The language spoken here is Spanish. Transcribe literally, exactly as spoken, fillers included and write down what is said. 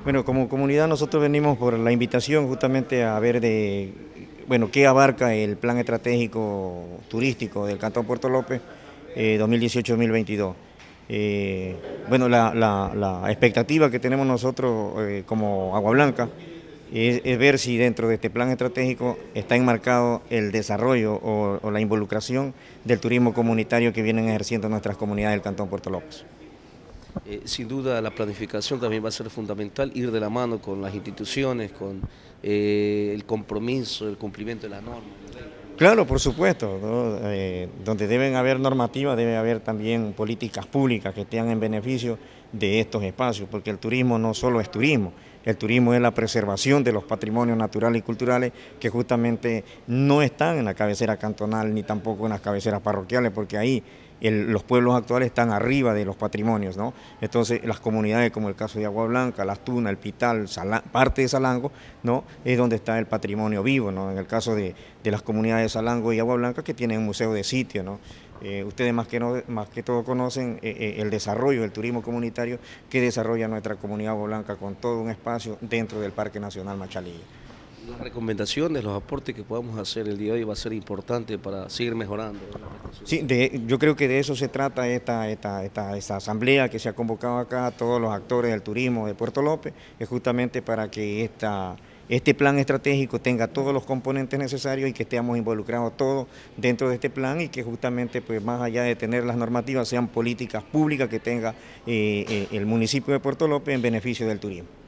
Bueno, como comunidad nosotros venimos por la invitación justamente a ver de, bueno, qué abarca el plan estratégico turístico del Cantón Puerto López eh, dos mil dieciocho a dos mil veintidós. Eh, bueno, la, la- la expectativa que tenemos nosotros eh, como Agua Blanca es, es ver si dentro de este plan estratégico está enmarcado el desarrollo o, o la involucración del turismo comunitario que vienen ejerciendo nuestras comunidades del Cantón Puerto López. Eh, sin duda la planificación también va a ser fundamental, ir de la mano con las instituciones, con eh, el compromiso, el cumplimiento de las normas. Claro, por supuesto, ¿no? Eh, donde deben haber normativas, debe haber también políticas públicas que estén en beneficio de estos espacios, porque el turismo no solo es turismo, el turismo es la preservación de los patrimonios naturales y culturales que justamente no están en la cabecera cantonal ni tampoco en las cabeceras parroquiales, porque ahí el, los pueblos actuales están arriba de los patrimonios, ¿no? Entonces las comunidades como el caso de Agua Blanca, Las Tunas, El Pital, Sala, parte de Salango, ¿no? Es donde está el patrimonio vivo, ¿no? En el caso de, de las comunidades de Salango y Agua Blanca que tienen un museo de sitio, ¿no? Eh, ustedes más que, no, más que todo conocen eh, eh, el desarrollo del turismo comunitario que desarrolla nuestra comunidad Agua Blanca con todo un espacio dentro del Parque Nacional Machalilla. Las recomendaciones, los aportes que podamos hacer el día de hoy va a ser importante para seguir mejorando, ¿no? Sí, de, yo creo que de eso se trata esta, esta, esta, esta asamblea que se ha convocado acá, todos los actores del turismo de Puerto López, es justamente para que esta, este plan estratégico tenga todos los componentes necesarios y que estemos involucrados todos dentro de este plan y que justamente, pues más allá de tener las normativas, sean políticas públicas que tenga eh, eh, el municipio de Puerto López en beneficio del turismo.